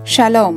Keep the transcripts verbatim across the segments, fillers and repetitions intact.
Shalom.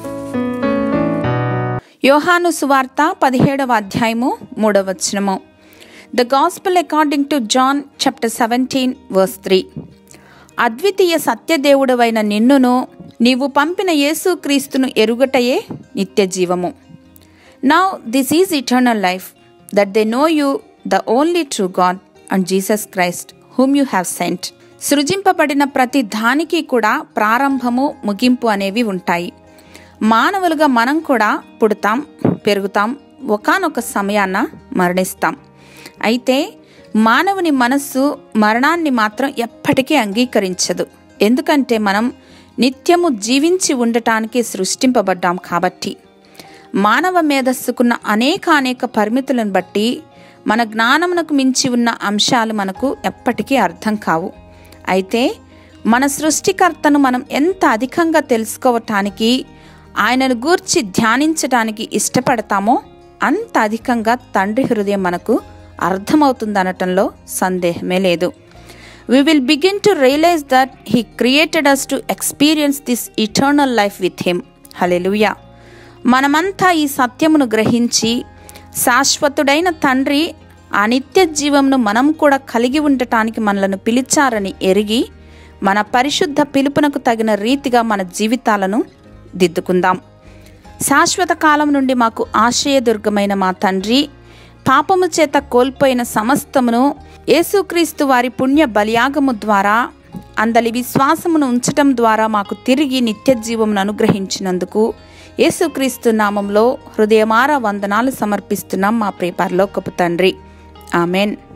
యోహాను సువార్త పదిహేడవ అధ్యాయము మూడవ వచనము. The gospel according to John chapter seventeen verse three. అద్వితీయ సత్యదేవుడవైన నిన్నును నీవు పంపిన యేసుక్రీస్తును ఎరుగటయే నిత్య జీవము. Now this is eternal life, that they know you the only true God and Jesus Christ whom you have sent. సృజింపబడిన ప్రతి దానికి కూడా ప్రారంభము, ముగింపు అనేవి ఉంటాయి. మానవులుగా మనం కూడా పుడతాం, పెరుగుతాం, ఒకానొక సమయాన మరణిస్తాం. అయితే మానవుని మనస్సు మరణాన్ని మాత్రం ఎప్పటికీ అంగీకరించదు. ఎందుకంటే మనం నిత్యము జీవించి ఉండటానికి సృష్టింపబడ్డాం కాబట్టి. మానవ మేధస్సుకున్న అనేక అనేక పరిమితులను బట్టి మన జ్ఞానమునకు మించి ఉన్న అంశాలు మనకు ఎప్పటికీ అర్థం కావు. అయితే మన సృష్టికర్తను మనం ఎంత అధికంగా తెలుసుకోవటానికి, ఆయనను గూర్చి ధ్యానించడానికి ఇష్టపడతామో అంత అధికంగా తండ్రి హృదయం మనకు అర్థమవుతుందనటంలో సందేహమే లేదు. We will begin to realize that he created us to experience this eternal life with him. హల్లెలూయా. మనమంతా ఈ సత్యమును గ్రహించి శాశ్వతుడైన తండ్రి ఆ నిత్య జీవమును మనం కూడా కలిగి ఉండటానికి మనలను పిలిచారని ఎరిగి మన పరిశుద్ధ పిలుపునకు తగిన రీతిగా మన జీవితాలను దిద్దుకుందాం. శాశ్వత కాలం నుండి మాకు ఆశ్రయదుర్గమైన మా తండ్రి, పాపము చేత కోల్పోయిన సమస్తమును యేసుక్రీస్తు వారి పుణ్య బలియాగము ద్వారా అందలి విశ్వాసమును ఉంచటం ద్వారా మాకు తిరిగి నిత్య జీవమును అనుగ్రహించినందుకు యేసుక్రీస్తు నామంలో హృదయమార వందనాలు సమర్పిస్తున్నాం మా ప్రియ పరలోకపు తండ్రి. ఆమెన్.